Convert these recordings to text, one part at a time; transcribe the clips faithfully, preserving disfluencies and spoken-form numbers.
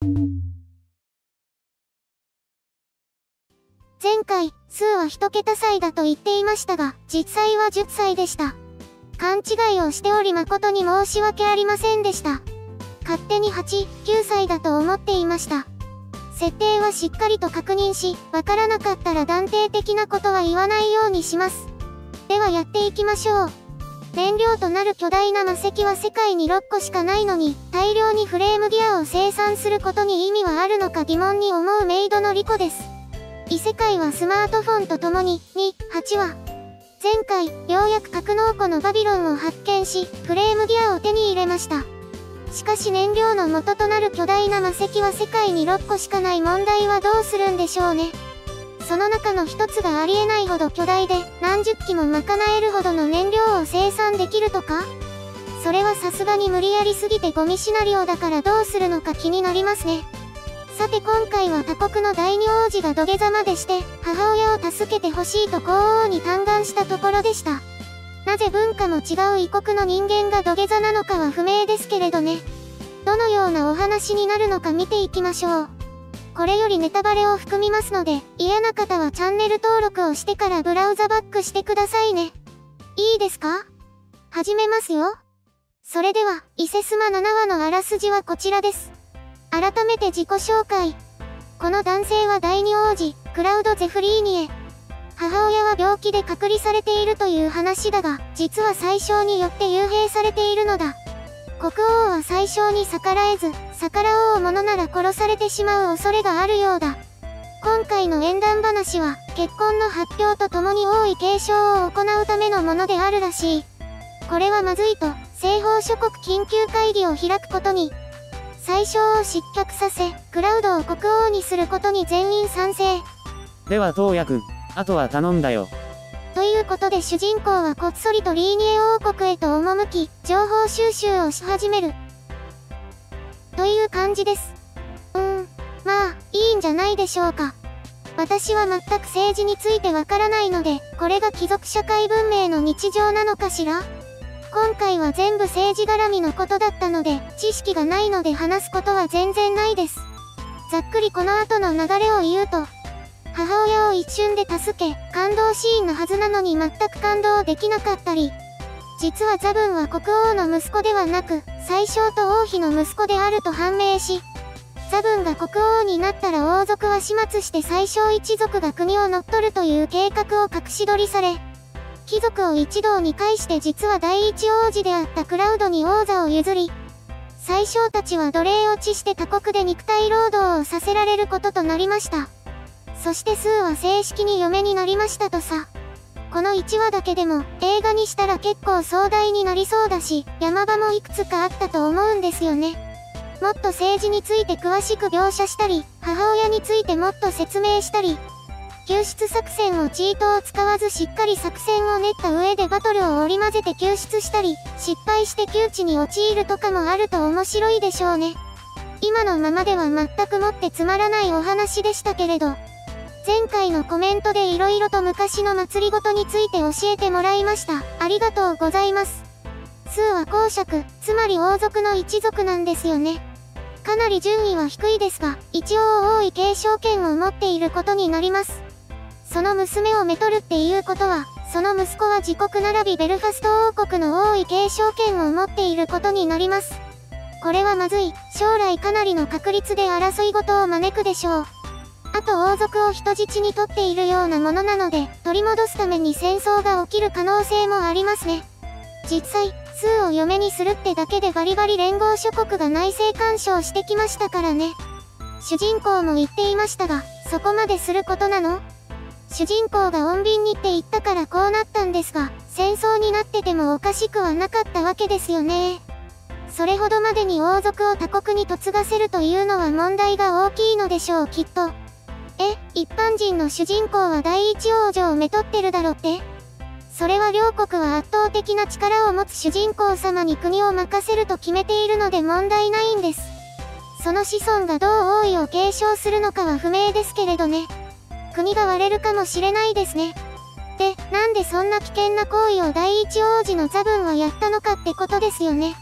前回、スーは一桁歳だと言っていましたが、実際はじゅっさいでした。勘違いをしており誠に申し訳ありませんでした。勝手にはち、きゅうさいだと思っていました。設定はしっかりと確認し、わからなかったら断定的なことは言わないようにします。ではやっていきましょう。燃料となる巨大な魔石は世界にろっこしかないのに、大量にフレームギアを生産することに意味はあるのか疑問に思うメイドのリコです。異世界はスマートフォンとともに、に、はちは、前回、ようやく格納庫のバビロンを発見し、フレームギアを手に入れました。しかし燃料の元となる巨大な魔石は世界にろっこしかない問題はどうするんでしょうね。その中の一つがありえないほど巨大で、何十機も賄えるほどの燃料を生産できるとか？それはさすがに無理やりすぎてゴミシナリオだからどうするのか気になりますね。さて今回は他国の第二王子が土下座までして、母親を助けてほしいと皇王に嘆願したところでした。なぜ文化も違う異国の人間が土下座なのかは不明ですけれどね。どのようなお話になるのか見ていきましょう。これよりネタバレを含みますので、嫌な方はチャンネル登録をしてからブラウザバックしてくださいね。いいですか？始めますよ。それでは、伊勢スマななわのあらすじはこちらです。改めて自己紹介。この男性は第二王子、クラウド・ゼフリーニエ。母親は病気で隔離されているという話だが、実は宰相によって幽閉されているのだ。国王は宰相に逆らえず、逆らおうものなら殺されてしまう恐れがあるようだ。今回の縁談話は、結婚の発表とともに王位継承を行うためのものであるらしい。これはまずいと、西方諸国緊急会議を開くことに、宰相を失脚させ、クラウドを国王にすることに全員賛成。 では当役、あとは頼んだよ。 ということで主人公はこっそりとリーニエ王国へと赴き、情報収集をし始める。という感じです。うーん、まあ、いいんじゃないでしょうか。私は全く政治についてわからないので、これが貴族社会文明の日常なのかしら？今回は全部政治絡みのことだったので、知識がないので話すことは全然ないです。ざっくりこの後の流れを言うと、母親を一瞬で助け、感動シーンのはずなのに全く感動できなかったり、実はザブンは国王の息子ではなく、宰相と王妃の息子であると判明し、ザブンが国王になったら王族は始末して宰相一族が国を乗っ取るという計画を隠し撮りされ、貴族を一堂に会して実は第一王子であったクラウドに王座を譲り、宰相たちは奴隷落ちして他国で肉体労働をさせられることとなりました。そしてスーは正式に嫁になりましたとさ。このいちわだけでも映画にしたら結構壮大になりそうだし、山場もいくつかあったと思うんですよね。もっと政治について詳しく描写したり、母親についてもっと説明したり、救出作戦をチートを使わずしっかり作戦を練った上でバトルを織り交ぜて救出したり、失敗して窮地に陥るとかもあると面白いでしょうね。今のままでは全くもってつまらないお話でしたけれど、前回のコメントで色々と昔の祭りごとについて教えてもらいました。ありがとうございます。スーは公爵、つまり王族の一族なんですよね。かなり順位は低いですが、一応王位継承権を持っていることになります。その娘をめとるっていうことは、その息子は自国並びベルファスト王国の王位継承権を持っていることになります。これはまずい、将来かなりの確率で争い事を招くでしょう。あと王族を人質に取っているようなものなので、取り戻すために戦争が起きる可能性もありますね。実際、スーを嫁にするってだけでバリバリ連合諸国が内政干渉してきましたからね。主人公も言っていましたが、そこまですることなの？主人公が穏便にって言ったからこうなったんですが、戦争になっててもおかしくはなかったわけですよね。それほどまでに王族を他国に嫁がせるというのは問題が大きいのでしょうきっと。え、一般人の主人公は第一王女をめとってるだろって？それは両国は圧倒的な力を持つ主人公様に国を任せると決めているので問題ないんです。その子孫がどう王位を継承するのかは不明ですけれどね。国が割れるかもしれないですね。で、なんでそんな危険な行為を第一王子のザブンはやったのかってことですよね。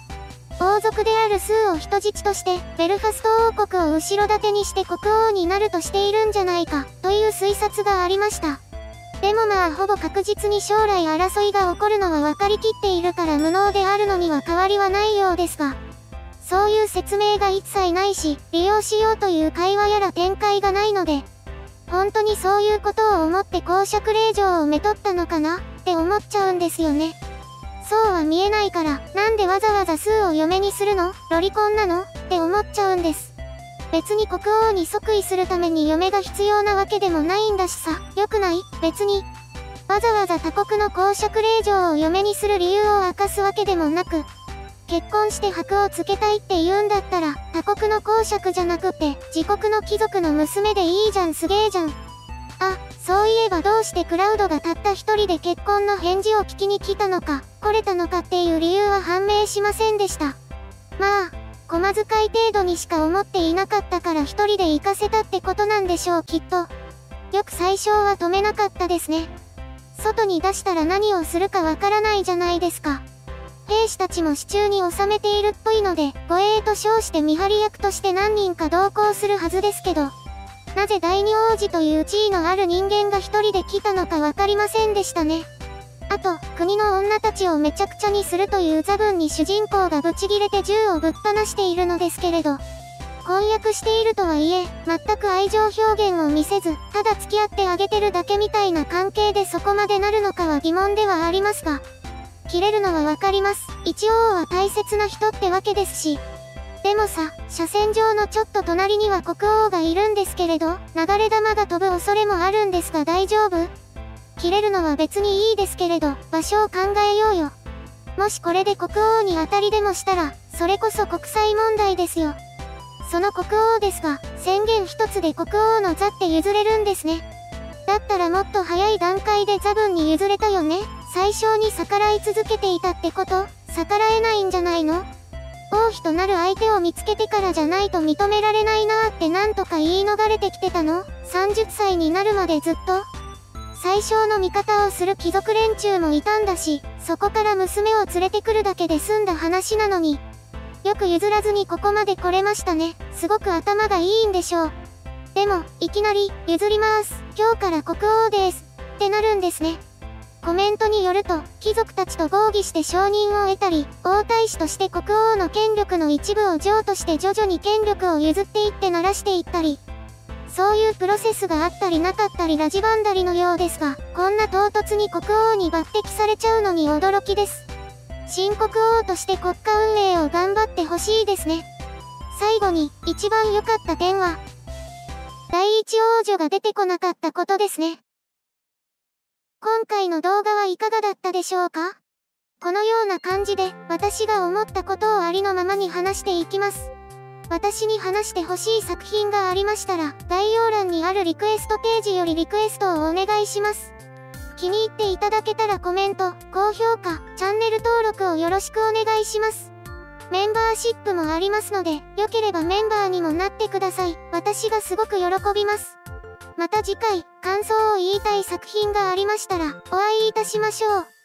王族であるスーを人質として、ベルファスト王国を後ろ盾にして国王になるとしているんじゃないか、という推察がありました。でもまあほぼ確実に将来争いが起こるのは分かりきっているから無能であるのには変わりはないようですが、そういう説明が一切ないし、利用しようという会話やら展開がないので、本当にそういうことを思って公爵令嬢をめとったのかなって思っちゃうんですよね。そうは見えないから、なんでわざわざスーを嫁にするの？ロリコンなの？って思っちゃうんです。別に国王に即位するために嫁が必要なわけでもないんだしさ、よくない？別に。わざわざ他国の公爵令嬢を嫁にする理由を明かすわけでもなく、結婚して箔をつけたいって言うんだったら、他国の公爵じゃなくって、自国の貴族の娘でいいじゃん、すげえじゃん。あ、そういえばどうしてクラウドがたった一人で結婚の返事を聞きに来たのか、来れたのかっていう理由は判明しませんでした。まあ、駒遣い程度にしか思っていなかったから一人で行かせたってことなんでしょう、きっと。よく最初は止めなかったですね。外に出したら何をするかわからないじゃないですか。兵士たちも手中に収めているっぽいので、護衛と称して見張り役として何人か同行するはずですけど、なぜ第二王子という地位のある人間が一人で来たのかわかりませんでしたね。あと、国の女たちをめちゃくちゃにするという座文に主人公がブチギレて銃をぶっ放しているのですけれど、婚約しているとはいえ、全く愛情表現を見せず、ただ付き合ってあげてるだけみたいな関係でそこまでなるのかは疑問ではありますが、切れるのはわかります。一応は大切な人ってわけですし。でもさ、車線上のちょっと隣には国王がいるんですけれど、流れ弾が飛ぶ恐れもあるんですが大丈夫？切れるのは別にいいですけれど、場所を考えようよ。もしこれで国王に当たりでもしたら、それこそ国際問題ですよ。その国王ですが、宣言一つで国王の座って譲れるんですね。だったらもっと早い段階で座分に譲れたよね。最初に逆らい続けていたってこと？逆らえないんじゃないの？王妃となる相手を見つけてからじゃないと認められないなーってなんとか言い逃れてきてたの？ さんじゅっさいになるまでずっと最小の味方をする貴族連中もいたんだし、そこから娘を連れてくるだけで済んだ話なのに、よく譲らずにここまで来れましたね。すごく頭がいいんでしょう。でも、いきなり、譲ります。今日から国王です。ってなるんですね。コメントによると、貴族たちと合議して承認を得たり、王太子として国王の権力の一部を譲渡して徐々に権力を譲っていって慣らしていったり、そういうプロセスがあったりなかったりラジバンダリのようですが、こんな唐突に国王に抜擢されちゃうのに驚きです。新国王として国家運営を頑張ってほしいですね。最後に、一番良かった点は、第一王女が出てこなかったことですね。今回の動画はいかがだったでしょうか？このような感じで、私が思ったことをありのままに話していきます。私に話してほしい作品がありましたら、概要欄にあるリクエストページよりリクエストをお願いします。気に入っていただけたらコメント、高評価、チャンネル登録をよろしくお願いします。メンバーシップもありますので、良ければメンバーにもなってください。私がすごく喜びます。また次回、感想を言いたい作品がありましたら、お会いいたしましょう。